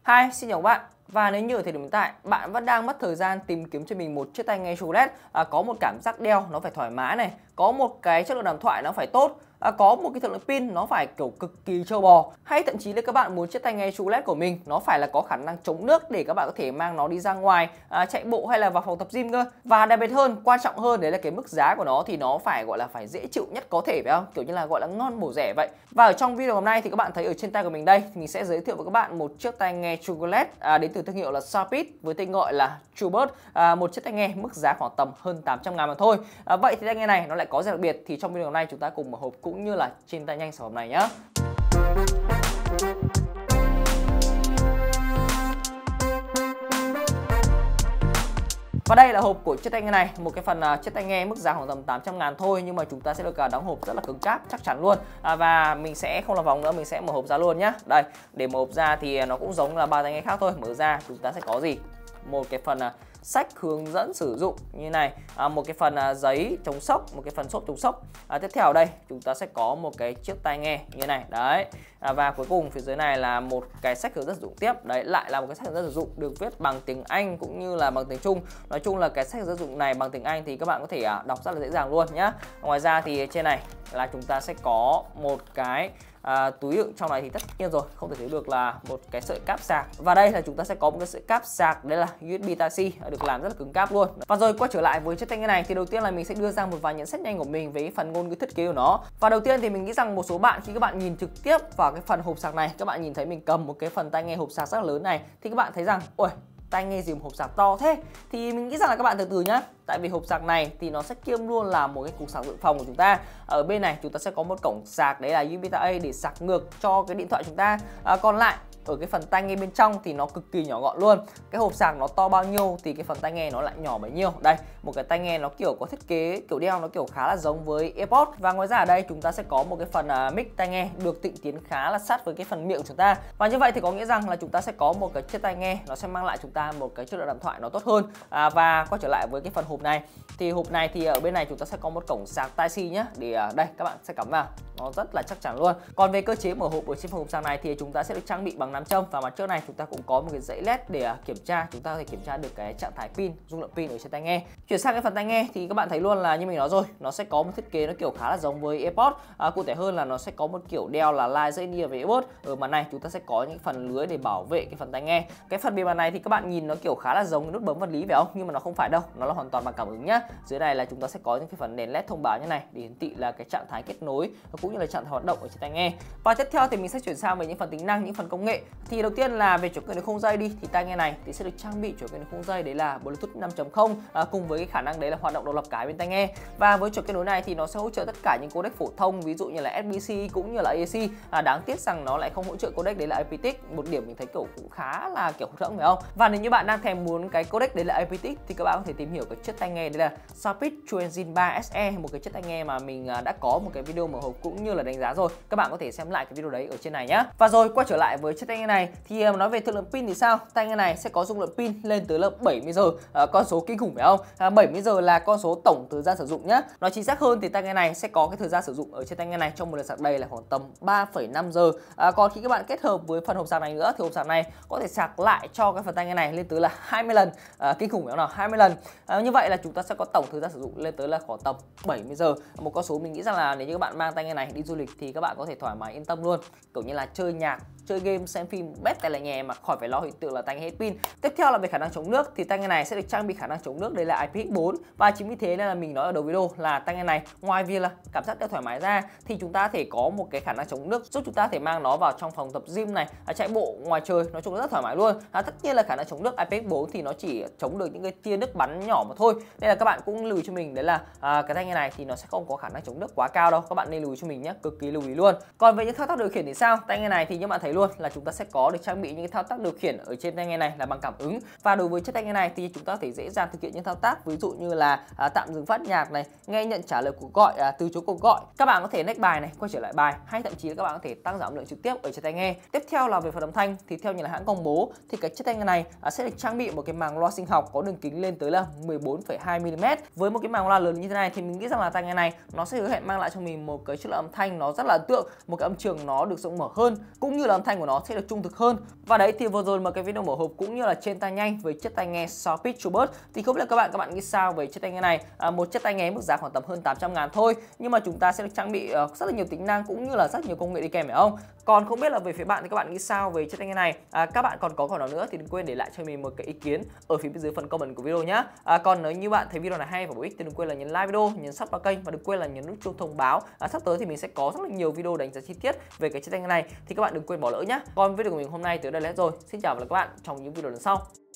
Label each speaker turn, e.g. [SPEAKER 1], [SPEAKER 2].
[SPEAKER 1] Hi, xin chào các bạn. Và nếu như ở thời điểm hiện tại bạn vẫn đang mất thời gian tìm kiếm cho mình một chiếc tai nghe Chocolate có một cảm giác đeo nó phải thoải mái này, có một cái chất lượng đàm thoại nó phải tốt, có một cái thời lượng pin nó phải kiểu cực kỳ trâu bò, hay thậm chí là các bạn muốn chiếc tai nghe Chocolate của mình nó phải là có khả năng chống nước để các bạn có thể mang nó đi ra ngoài chạy bộ hay là vào phòng tập gym cơ. Và đặc biệt hơn, quan trọng hơn đấy là cái mức giá của nó thì nó phải gọi là phải dễ chịu nhất có thể, phải không? Kiểu như là gọi là ngon bổ rẻ vậy. Và ở trong video hôm nay thì các bạn thấy ở trên tay của mình đây, mình sẽ giới thiệu với các bạn một chiếc tai nghe Chocolate đến từ thương hiệu là Sharpit với tên gọi là TrueBuds, một chiếc tai nghe mức giá khoảng tầm hơn 800.000 mà thôi. Vậy thì tai nghe này nó lại có gì đặc biệt thì trong video hôm nay chúng ta cùng mở hộp cũng như là trên tay nhanh sản phẩm này nhé. Và đây là hộp của chiếc tai nghe này, một cái phần chiếc tai nghe mức giá khoảng tầm 800.000 thôi, nhưng mà chúng ta sẽ được đóng hộp rất là cứng cáp, chắc chắn luôn. Và mình sẽ không làm vòng nữa, mình sẽ mở hộp ra luôn nhé. Đây, để mở hộp ra thì nó cũng giống là ba tai nghe khác thôi. Mở ra chúng ta sẽ có gì? Một cái phần sách hướng dẫn sử dụng như này, một cái phần giấy chống sốc, một cái phần xốp chống sốc. Tiếp theo ở đây chúng ta sẽ có một cái chiếc tai nghe như này đấy, và cuối cùng phía dưới này là một cái sách hướng dẫn sử dụng tiếp. Đấy lại là một cái sách hướng dẫn sử dụng được viết bằng tiếng Anh cũng như là bằng tiếng Trung. Nói chung là cái sách hướng dẫn sử dụng này bằng tiếng Anh thì các bạn có thể đọc rất là dễ dàng luôn nhá. Ngoài ra thì trên này là chúng ta sẽ có một cái túi đựng, trong này thì tất nhiên rồi không thể thiếu được là một cái sợi cáp sạc, và đây là chúng ta sẽ có một cái sợi cáp sạc, đấy là USB Type-C được làm rất là cứng cáp luôn. Và rồi quay trở lại với chiếc tai nghe này thì đầu tiên là mình sẽ đưa ra một vài nhận xét nhanh của mình về phần ngôn ngữ thiết kế của nó. Và đầu tiên thì mình nghĩ rằng một số bạn khi các bạn nhìn trực tiếp vào cái phần hộp sạc này, các bạn nhìn thấy mình cầm một cái phần tai nghe hộp sạc rất là lớn này thì các bạn thấy rằng ôi, tai nghe gì mà hộp sạc to thế, thì mình nghĩ rằng là các bạn từ từ nhá. Tại vì hộp sạc này thì nó sẽ kiêm luôn là một cái cục sạc dự phòng của chúng ta. Ở bên này chúng ta sẽ có một cổng sạc, đấy là USB Type-A để sạc ngược cho cái điện thoại chúng ta. Còn lại ở cái phần tai nghe bên trong thì nó cực kỳ nhỏ gọn luôn. Cái hộp sạc nó to bao nhiêu thì cái phần tai nghe nó lại nhỏ bấy nhiêu. Đây, một cái tai nghe nó kiểu có thiết kế kiểu đeo nó kiểu khá là giống với AirPods. Và ngoài ra ở đây chúng ta sẽ có một cái phần mic tai nghe được tịnh tiến khá là sát với cái phần miệng của chúng ta. Và như vậy thì có nghĩa rằng là chúng ta sẽ có một cái chiếc tai nghe nó sẽ mang lại chúng ta một cái chất lượng đàm thoại nó tốt hơn. Và quay trở lại với cái phần hộp này thì hộp này thì ở bên này chúng ta sẽ có một cổng sạc Type-C nhé, để đây các bạn sẽ cắm vào, nó rất là chắc chắn luôn. Còn về cơ chế mở hộp ở trên phần hộp sạc này thì chúng ta sẽ được trang bị bằng nam châm, và mặt trước này chúng ta cũng có một cái dãy led để kiểm tra, chúng ta có thể kiểm tra được cái trạng thái pin, dung lượng pin ở trên tai nghe. Chuyển sang cái phần tai nghe thì các bạn thấy luôn là như mình nói rồi, nó sẽ có một thiết kế nó kiểu khá là giống với AirPods. Cụ thể hơn là nó sẽ có một kiểu đeo là lai dây nia với AirPods. Ở mặt này chúng ta sẽ có những phần lưới để bảo vệ cái phần tai nghe. Cái phần bề mặt này thì các bạn nhìn nó kiểu khá là giống cái nút bấm vật lý phải không? Nhưng mà nó không phải đâu, nó là hoàn toàn bằng cảm ứng nhá. Dưới này là chúng ta sẽ có những cái phần đèn led thông báo như này để hiển thị là cái trạng thái kết nối cũng như là trạng thái hoạt động ở trên tai nghe. Và tiếp theo thì mình sẽ chuyển sang về những phần tính năng, những phần công nghệ. Thì đầu tiên là về chuỗi kết nối không dây đi, thì tai nghe này thì sẽ được trang bị chuỗi kết nối không dây, đấy là Bluetooth 5.0 cùng với cái khả năng đấy là hoạt động độc lập cả bên tai nghe. Và với chuỗi kết nối này thì nó sẽ hỗ trợ tất cả những codec phổ thông, ví dụ như là SBC cũng như là AAC. Đáng tiếc rằng nó lại không hỗ trợ codec đấy là aptX, một điểm mình thấy kiểu cũng khá là kiểu hụt hẫng phải không? Và nếu như bạn đang thèm muốn cái codec đấy là aptX thì các bạn có thể tìm hiểu cái chiếc tai nghe đấy là Sharpit True Engine 3 SE, một cái chiếc tai nghe mà mình đã có một cái video mở hộp cũng như là đánh giá rồi. Các bạn có thể xem lại cái video đấy ở trên này nhá. Và rồi quay trở lại với chiếc tai nghe này thì nói về thời lượng pin thì sao? Tai nghe này sẽ có dung lượng pin lên tới là 70 giờ, con số kinh khủng phải không? 70 giờ là con số tổng thời gian sử dụng nhá. Nói chính xác hơn thì tai nghe này sẽ có cái thời gian sử dụng ở trên tai nghe này trong một lần sạc đầy là khoảng tầm 3,5 giờ. Còn khi các bạn kết hợp với phần hộp sạc này nữa thì hộp sạc này có thể sạc lại cho cái phần tai nghe này lên tới là 20 lần. Kinh khủng phải không nào? 20 lần. Như vậy là chúng ta sẽ có tổng thời gian sử dụng lên tới là khoảng tầm 70 giờ. Một con số mình nghĩ rằng là nếu như các bạn mang tai nghe này đi du lịch thì các bạn có thể thoải mái yên tâm luôn. Kiểu như là chơi nhạc, chơi game, xem phim bét tai lại nhè mà khỏi phải lo hiện tượng là tai nghe hết pin. Tiếp theo là về khả năng chống nước thì tai nghe này sẽ được trang bị khả năng chống nước, đây là IPX4. Và chính vì thế nên là mình nói ở đầu video là tai nghe này ngoài việc là cảm giác đeo thoải mái ra thì chúng ta có thể có một cái khả năng chống nước giúp chúng ta có thể mang nó vào trong phòng tập gym này, chạy bộ ngoài trời, nói chung là rất thoải mái luôn. Tất nhiên là khả năng chống nước IPX4 thì nó chỉ chống được những cái tia nước bắn nhỏ mà thôi, nên là các bạn cũng lưu ý cho mình đấy là cái tai nghe này thì nó sẽ không có khả năng chống nước quá cao đâu, các bạn nên lưu ý cho mình nhé, cực kỳ lưu ý luôn. Còn về những thao tác điều khiển thì sao? Tai nghe này thì như bạn thấy luôn là chúng ta sẽ có được trang bị những cái thao tác điều khiển ở trên tai nghe này là bằng cảm ứng. Và đối với chiếc tai nghe này thì chúng ta có thể dễ dàng thực hiện những thao tác ví dụ như là tạm dừng phát nhạc này, nghe nhận trả lời cuộc gọi, từ chối cuộc gọi. Các bạn có thể next bài này, quay trở lại bài, hay thậm chí là các bạn có thể tăng giảm âm lượng trực tiếp ở trên tai nghe. Tiếp theo là về phần âm thanh thì theo như là hãng công bố thì cái chiếc tai nghe này sẽ được trang bị một cái màng loa sinh học có đường kính lên tới là 14,2 mm. Với một cái màng loa lớn như thế này thì mình nghĩ rằng là tai nghe này nó sẽ hứa hẹn mang lại cho mình một cái chất lượng âm thanh nó rất là ấn tượng, một cái âm trường nó được rộng mở hơn, cũng như là âm thanh của nó sẽ được trung thực hơn. Và đấy thì vừa rồi mà cái video mở hộp cũng như là trên tai nhanh với chiếc tai nghe Soundpeak Trubus. Thì không biết là các bạn nghĩ sao về chiếc tai nghe này? Một chiếc tai nghe mức giá khoảng tầm hơn 800.000 thôi, nhưng mà chúng ta sẽ được trang bị rất là nhiều tính năng cũng như là rất nhiều công nghệ đi kèm, phải không? Còn không biết là về phía bạn thì các bạn nghĩ sao về chiếc tai nghe này? Các bạn còn có câu nào nữa thì đừng quên để lại cho mình một cái ý kiến ở phía bên dưới phần comment của video nhé. Còn nếu như bạn thấy video này hay và bổ ích thì đừng quên là nhấn like video, nhấn sub vào kênh và đừng quên là nhấn nút chuông thông báo. Sắp tới thì mình sẽ có rất là nhiều video đánh giá chi tiết về cái chiếc tai nghe này thì các bạn đừng quên bỏ lỡ nhé. Còn video của mình hôm nay tới đây là hết rồi. Xin chào và hẹn gặp lại các bạn trong những video lần sau.